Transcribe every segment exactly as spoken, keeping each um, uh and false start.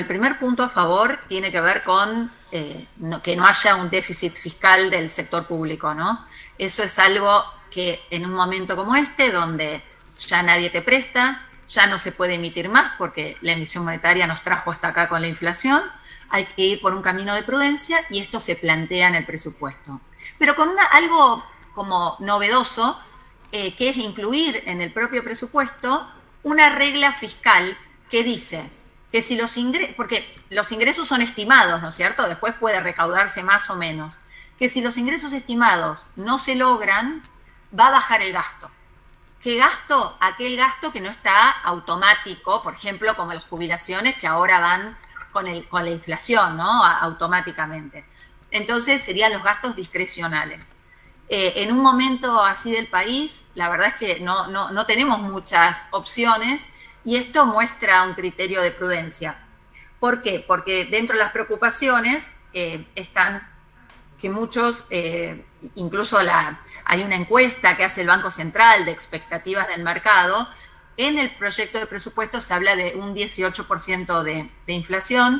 El primer punto a favor tiene que ver con eh, no, que no haya un déficit fiscal del sector público, ¿no? Eso es algo que en un momento como este, donde ya nadie te presta, ya no se puede emitir más porque la emisión monetaria nos trajo hasta acá con la inflación, hay que ir por un camino de prudencia y esto se plantea en el presupuesto. Pero con una, algo como novedoso, eh, que es incluir en el propio presupuesto una regla fiscal que dice que si los ingresos, porque los ingresos son estimados, ¿no es cierto? Después puede recaudarse más o menos, que si los ingresos estimados no se logran, va a bajar el gasto. ¿Qué gasto? Aquel gasto que no está automático, por ejemplo, como las jubilaciones que ahora van con, el, con la inflación, ¿no? Automáticamente. Entonces serían los gastos discrecionales. Eh, en un momento así del país, la verdad es que no, no, no tenemos muchas opciones y esto muestra un criterio de prudencia. ¿Por qué? Porque dentro de las preocupaciones eh, están que muchos, eh, incluso la, hay una encuesta que hace el Banco Central de expectativas del mercado, en el proyecto de presupuesto se habla de un dieciocho por ciento de, de inflación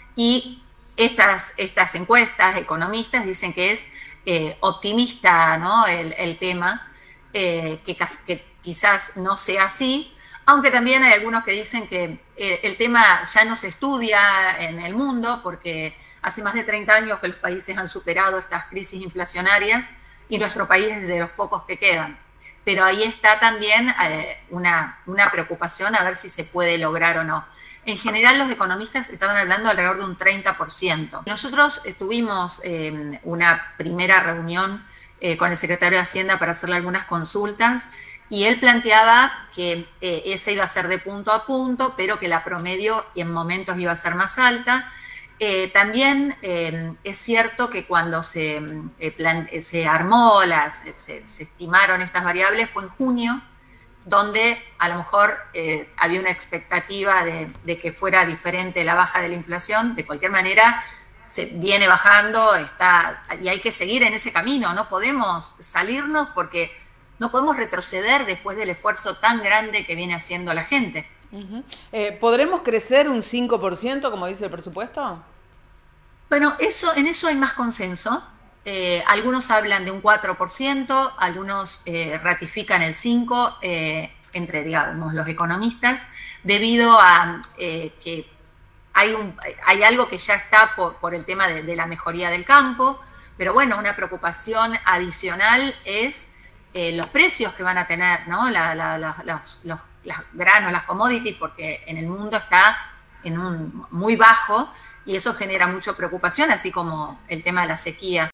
y estas, estas encuestas, economistas, dicen que es eh, optimista, ¿no? el, el tema, eh, que, que quizás no sea así, aunque también hay algunos que dicen que eh, el tema ya no se estudia en el mundo porque hace más de treinta años que los países han superado estas crisis inflacionarias y nuestro país es de los pocos que quedan. Pero ahí está también eh, una, una preocupación a ver si se puede lograr o no. En general, los economistas estaban hablando alrededor de un treinta por ciento. Nosotros tuvimos eh, una primera reunión eh, con el secretario de Hacienda para hacerle algunas consultas y él planteaba que eh, esa iba a ser de punto a punto, pero que la promedio en momentos iba a ser más alta. Eh, también eh, es cierto que cuando se, eh, plan, se armó, las, se, se estimaron estas variables fue en junio, donde a lo mejor eh, había una expectativa de, de que fuera diferente la baja de la inflación. De cualquier manera, se viene bajando está, y hay que seguir en ese camino. No podemos salirnos porque no podemos retroceder después del esfuerzo tan grande que viene haciendo la gente. Uh-huh. eh, ¿Podremos crecer un cinco por ciento, como dice el presupuesto? Bueno, eso, en eso hay más consenso. Eh, algunos hablan de un cuatro por ciento, algunos eh, ratifican el cinco por ciento, eh, entre, digamos, los economistas, debido a eh, que hay, un, hay algo que ya está por, por el tema de, de la mejoría del campo, pero bueno, una preocupación adicional es eh, los precios que van a tener, ¿no? La, la, la, los, los, los granos, las commodities, porque en el mundo está en un muy bajo y eso genera mucha preocupación, así como el tema de la sequía.